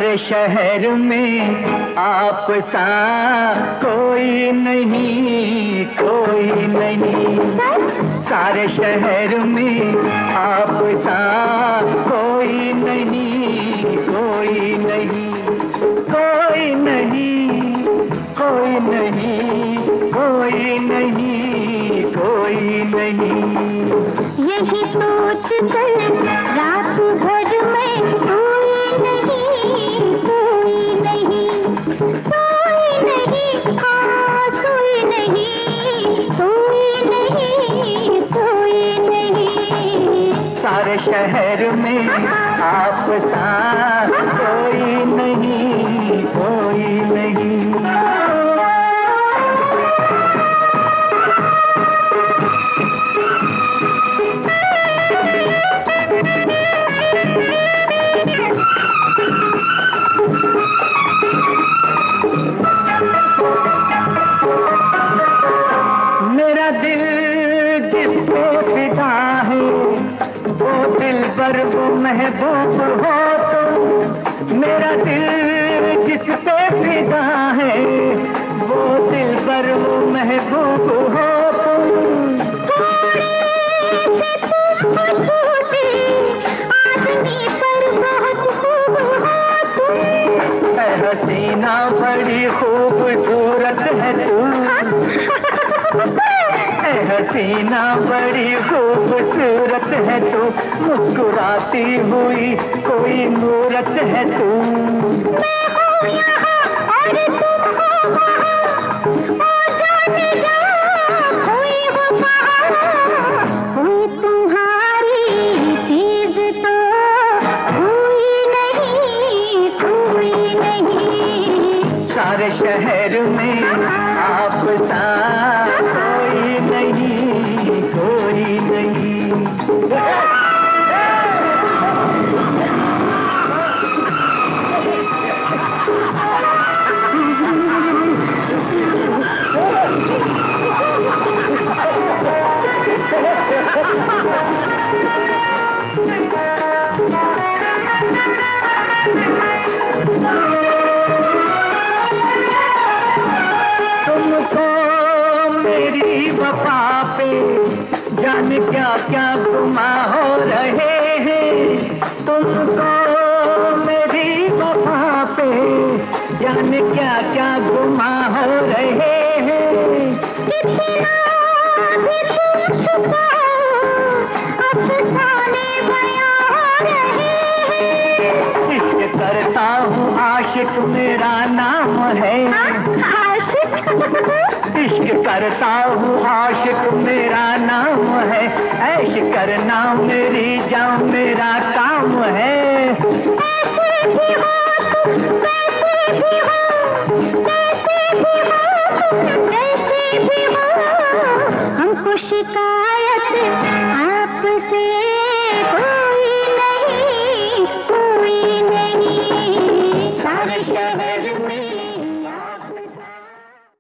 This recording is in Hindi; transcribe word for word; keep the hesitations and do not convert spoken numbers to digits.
सारे शहर में आप सा कोई नहीं, कोई नहीं। सारे शहर में आप सा कोई नहीं, कोई नहीं, कोई नहीं, कोई नहीं, कोई नहीं, कोई नहीं। यही सोच कर रात भर में सोई नहीं, सोई नहीं, सोई नहीं, हाँ सोई नहीं, सोई नहीं, सोई नहीं। सारे शहर में आप सा कोई नहीं, कोई नहीं। मेरा दिल जिस पे फिदा है वो दिल पर वो महबूब हो तुम। मेरा दिल जिस पे फिदा है वो दिल पर वो महबूब हो तुम। आदमी पर बहुत खूब हो तुम। ऐ हसीना बड़ी खूबसूरत है तू। ऐ हसीना बड़ी खूबसूरत है तू, मुस्कुराती हुई कोई मूरत है तू। मैं हूँ यहाँ और तुम हो वहाँ, ओ जाने जा कोई हो वहाँ। कोई तुम्हारी चीज तो कोई नहीं, कोई नहीं। सारे शहर में आप सा कोई नहीं, कोई नहीं। वफा पे जाने क्या क्या गुमा हो रहे हैं। तुमको मेरी वफा पे जाने क्या क्या गुमा हो रहे हैं। कितना भी तुम छुपाओ अफसाने बयां हो रहे हैं। इश्क करता हूँ आशिक मेरा नाम है। आशिक इश्क करता हूँ आशिक मेरा नाम है। ऐश करना मेरी जान मेरा काम है। ऐसे भी हो तुम, वैसे भी हो, कैसे भी हो तुम, जैसे भी हो। हमको शिकायत आपसे